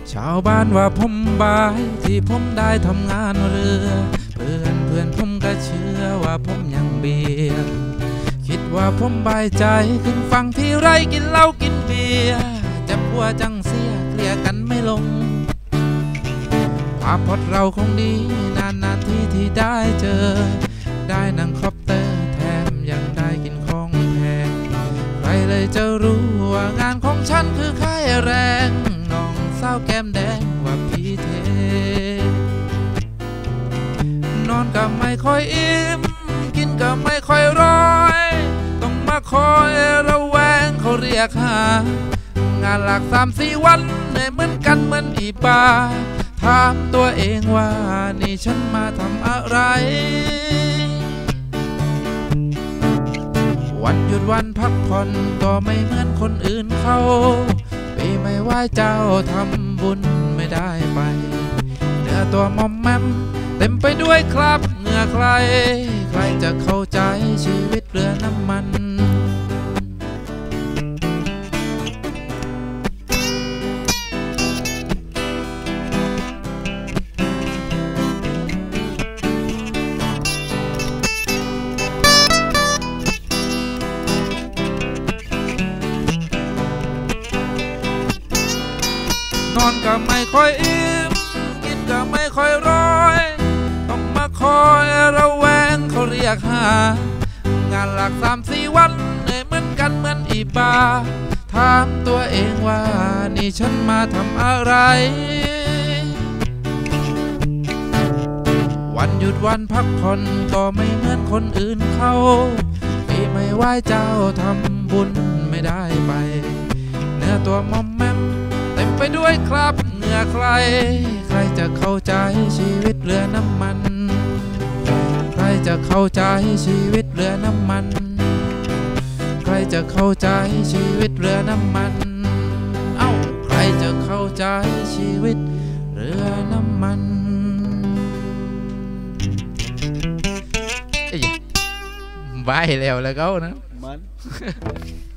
ชาวบ้านว่าผมบายที่ผมได้ทำงานเรือเพื่อนผมก็เชื่อว่าผมยังเบียร์คิดว่าผมบายใจขึ้นฟังที่ไรกินเหล้ากินเบียร์จะพัวจังเสียเกลี่ยกันไม่ลงภาพพจน์เราคงดีนานที่ได้เจอได้นั่งคอปเตอร์แถมยังได้กินของแพงใครเลยจะรู้ว่างานของฉันคือค่ายแรงน้องสาวแก้มแดงว่าพี่เทนอนก็ไม่ค่อยอิ่มกินก็ไม่ค่อยร้อยต้องมาคอยระแวงเขาเรียกหางานหลัก3-4 วันเหนื่อยเหมือนกันเหมือนอีปาถามตัวเองว่านี่ฉันมาทำอะไรวันหยุดวันพักผ่อนก็ไม่เหมือนคนอื่นเขาปีไม่ว่าเจ้าทำบุญไม่ได้ไปเนื้อตัวมอมแมมเต็มไปด้วยคราบเหงื่อใครจะเข้าใจชีวิตเรือน้ำมันนอนก็ไม่ค่อยอิ่มกินก็ไม่ค่อยร้อยต้องมาคอยระแวงเขาเรียกหางานหลัก3-4 วันเหนื่อยเหมือนกันเหมือนอีบาถามตัวเองว่านี่ฉันมาทำอะไรวันหยุดวันพักผ่อนก็ไม่เหมือนคนอื่นเขาปีไม่ไหวเจ้าทำบุญไม่ได้ไปเนื้อตัวมอมแมมเต็มไปด้วยคราบเหงื่อใครจะเข้าใจชีวิตเรือน้ำมันใครจะเข้าใจชีวิตเรือน้ำมันใครจะเข้าใจชีวิตเรือน้ำมันเอ้าใครจะเข้าใจชีวิตเรือน้ำมันบายแล้วเขานะมัน